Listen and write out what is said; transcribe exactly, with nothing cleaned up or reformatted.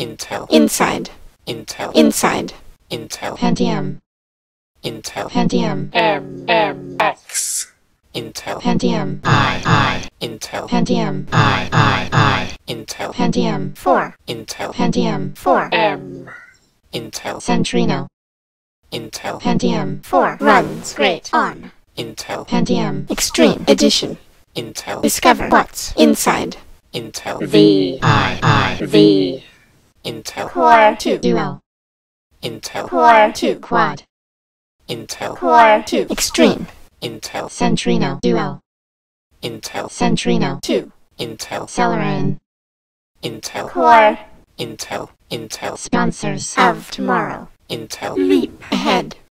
Intel, inside, Intel, inside, Intel, Pentium, Intel, Pentium, M, M, X, Intel, Pentium, I, I, Intel, Pentium, I, I, I, Intel, Pentium, four, Intel, Pentium, four, M, Intel, Centrino, Intel, Pentium, four, runs great on, Intel, Pentium, Extreme Edition, Intel, discover what's inside, Intel, V, I, I, V, Intel, Core two, Duo, Intel, Core two, Quad, Intel, Core two, Extreme, Intel, Centrino, Duo, Intel, Centrino, two, Intel, Celeron, Intel, Core, Intel, Intel, sponsors of tomorrow, Intel, leap ahead.